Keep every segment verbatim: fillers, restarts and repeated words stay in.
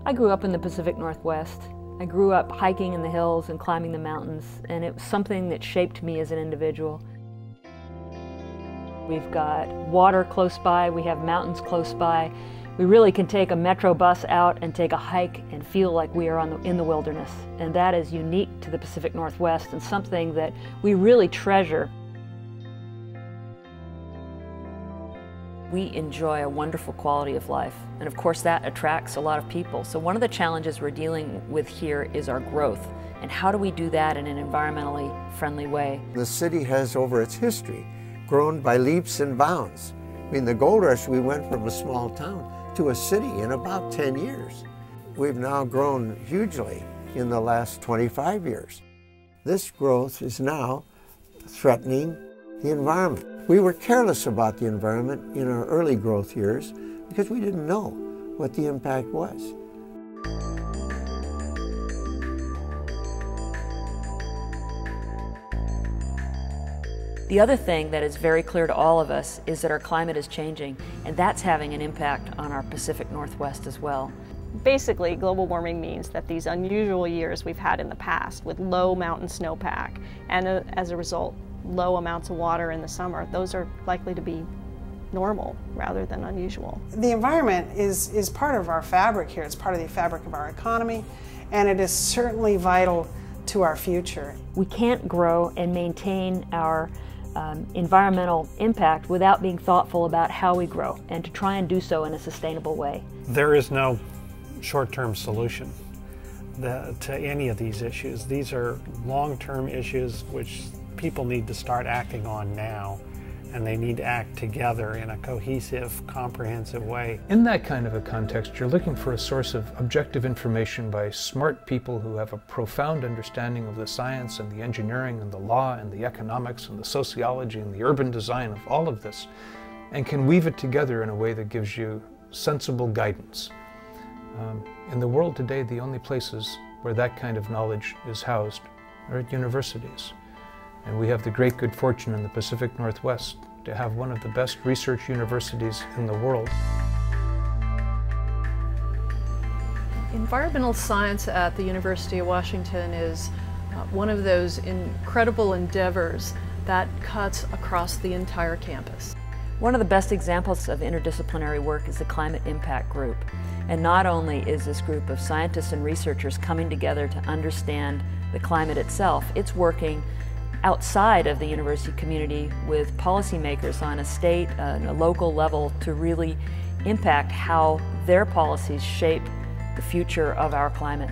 I grew up in the Pacific Northwest. I grew up hiking in the hills and climbing the mountains, and it was something that shaped me as an individual. We've got water close by, we have mountains close by. We really can take a metro bus out and take a hike and feel like we are on the, in the wilderness. And that is unique to the Pacific Northwest and something that we really treasure. We enjoy a wonderful quality of life, and of course that attracts a lot of people. So one of the challenges we're dealing with here is our growth, and how do we do that in an environmentally friendly way? The city has, over its history, grown by leaps and bounds. I mean, the gold rush, we went from a small town to a city in about ten years. We've now grown hugely in the last twenty-five years. This growth is now threatening the environment. We were careless about the environment in our early growth years because we didn't know what the impact was. The other thing that is very clear to all of us is that our climate is changing, and that's having an impact on our Pacific Northwest as well. Basically, global warming means that these unusual years we've had in the past with low mountain snowpack, and uh, as a result, low amounts of water in the summer, those are likely to be normal rather than unusual. The environment is, is part of our fabric here. It's part of the fabric of our economy, and it is certainly vital to our future. We can't grow and maintain our um, environmental impact without being thoughtful about how we grow and to try and do so in a sustainable way. There is no short-term solution the, to any of these issues. These are long-term issues which people need to start acting on now, and they need to act together in a cohesive, comprehensive way. In that kind of a context, you're looking for a source of objective information by smart people who have a profound understanding of the science and the engineering and the law and the economics and the sociology and the urban design of all of this, and can weave it together in a way that gives you sensible guidance. Um, in the world today, the only places where that kind of knowledge is housed are at universities. And we have the great good fortune in the Pacific Northwest to have one of the best research universities in the world. Environmental science at the University of Washington is uh, one of those incredible endeavors that cuts across the entire campus. One of the best examples of interdisciplinary work is the Climate Impact Group. And not only is this group of scientists and researchers coming together to understand the climate itself, it's working outside of the university community with policymakers on a state and a local level to really impact how their policies shape the future of our climate.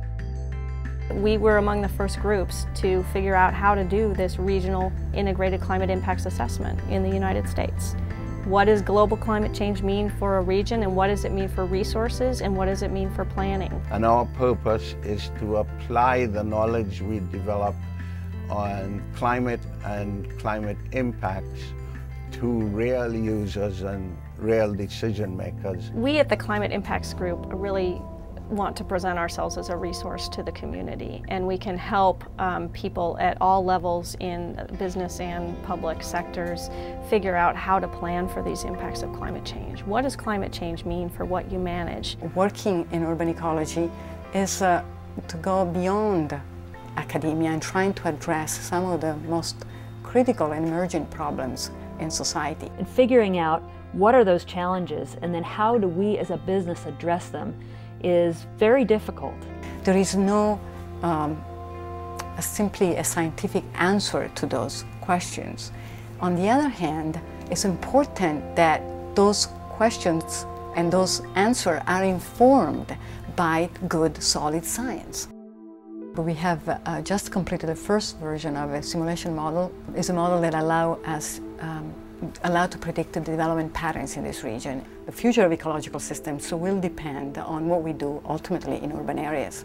We were among the first groups to figure out how to do this regional integrated climate impacts assessment in the United States. What does global climate change mean for a region, and what does it mean for resources, and what does it mean for planning? And our purpose is to apply the knowledge we develop on climate and climate impacts to real users and real decision makers. We at the Climate Impacts Group really want to present ourselves as a resource to the community, and we can help um, people at all levels in business and public sectors figure out how to plan for these impacts of climate change. What does climate change mean for what you manage? Working in urban ecology is uh, to go beyond academia and trying to address some of the most critical and emergent problems in society. And figuring out what are those challenges and then how do we as a business address them is very difficult. There is no um, a simply a scientific answer to those questions. On the other hand, it's important that those questions and those answers are informed by good, solid science. We have uh, just completed the first version of a simulation model. It's a model that allows us um, allow to predict the development patterns in this region. The future of ecological systems will depend on what we do ultimately in urban areas.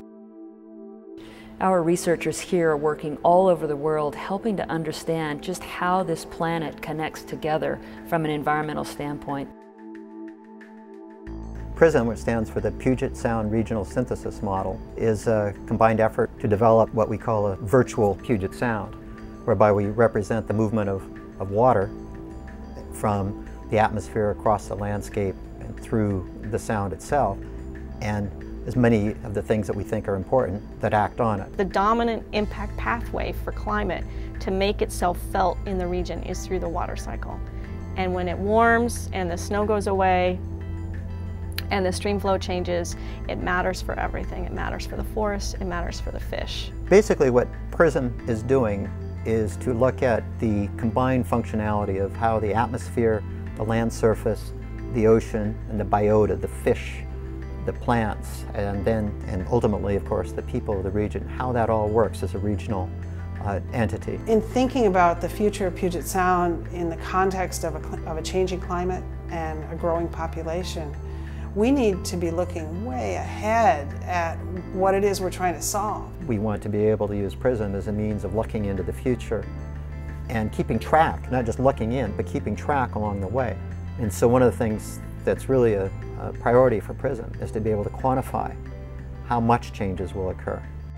Our researchers here are working all over the world helping to understand just how this planet connects together from an environmental standpoint. PRISM, which stands for the Puget Sound Regional Synthesis Model, is a combined effort to develop what we call a virtual Puget Sound, whereby we represent the movement of, of water from the atmosphere across the landscape and through the sound itself, and as many of the things that we think are important that act on it. The dominant impact pathway for climate to make itself felt in the region is through the water cycle. And when it warms and the snow goes away and the stream flow changes, it matters for everything. It matters for the forest, it matters for the fish. Basically what PRISM is doing is to look at the combined functionality of how the atmosphere, the land surface, the ocean, and the biota, the fish, the plants, and then, and ultimately, of course, the people of the region, how that all works as a regional uh, entity. In thinking about the future of Puget Sound in the context of a, of a changing climate and a growing population, we need to be looking way ahead at what it is we're trying to solve. We want to be able to use PRISM as a means of looking into the future and keeping track, not just looking in, but keeping track along the way. And so one of the things that's really a, a priority for PRISM is to be able to quantify how much changes will occur.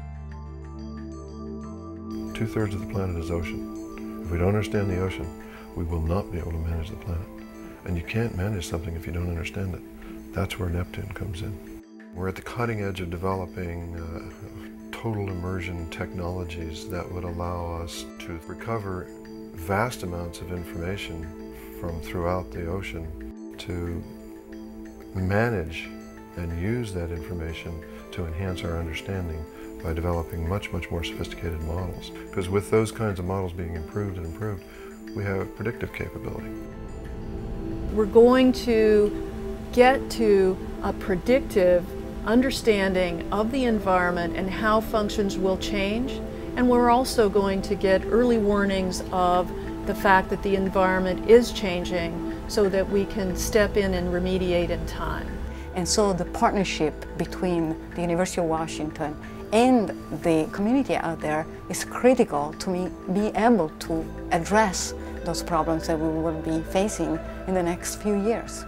Two-thirds of the planet is ocean. If we don't understand the ocean, we will not be able to manage the planet. And you can't manage something if you don't understand it. That's where Neptune comes in. We're at the cutting edge of developing uh, total immersion technologies that would allow us to recover vast amounts of information from throughout the ocean to manage and use that information to enhance our understanding by developing much, much more sophisticated models. Because with those kinds of models being improved and improved, we have predictive capability. We're going to get to a predictive understanding of the environment and how functions will change, and we're also going to get early warnings of the fact that the environment is changing so that we can step in and remediate in time. And so the partnership between the University of Washington and the community out there is critical to me be able to address those problems that we will be facing in the next few years.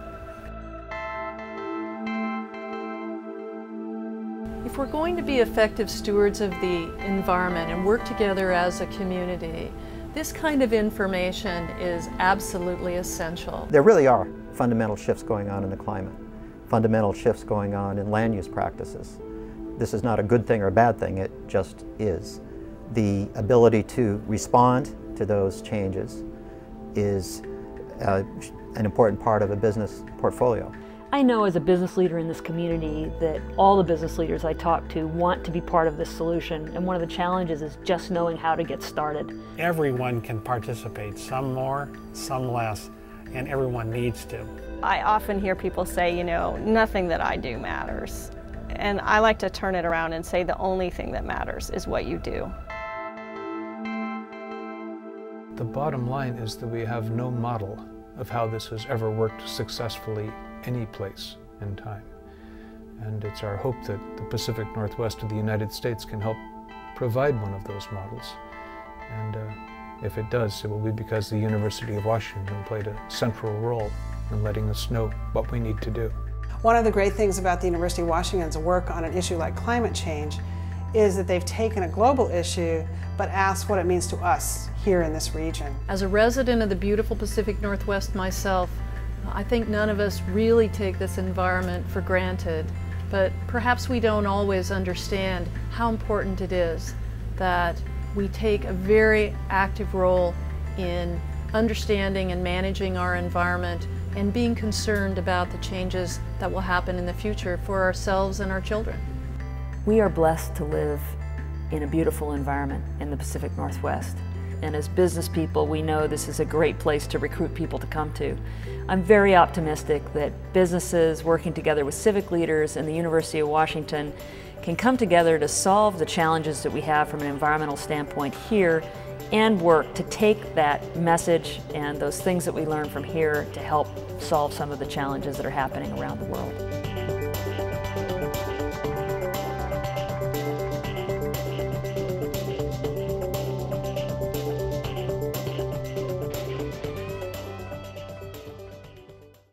If we're going to be effective stewards of the environment and work together as a community, this kind of information is absolutely essential. There really are fundamental shifts going on in the climate, fundamental shifts going on in land use practices. This is not a good thing or a bad thing, it just is. The ability to respond to those changes is uh, an important part of a business portfolio. I know as a business leader in this community that all the business leaders I talk to want to be part of this solution, and one of the challenges is just knowing how to get started. Everyone can participate, some more, some less, and everyone needs to. I often hear people say, you know, nothing that I do matters. And I like to turn it around and say the only thing that matters is what you do. The bottom line is that we have no model of how this has ever worked successfully any place in time. And it's our hope that the Pacific Northwest of the United States can help provide one of those models. And uh, if it does, it will be because the University of Washington played a central role in letting us know what we need to do. One of the great things about the University of Washington's work on an issue like climate change is that they've taken a global issue but asked what it means to us here in this region. As a resident of the beautiful Pacific Northwest myself, I think none of us really take this environment for granted, but perhaps we don't always understand how important it is that we take a very active role in understanding and managing our environment and being concerned about the changes that will happen in the future for ourselves and our children. We are blessed to live in a beautiful environment in the Pacific Northwest. And as business people, we know this is a great place to recruit people to come to. I'm very optimistic that businesses working together with civic leaders and the University of Washington can come together to solve the challenges that we have from an environmental standpoint here and work to take that message and those things that we learn from here to help solve some of the challenges that are happening around the world.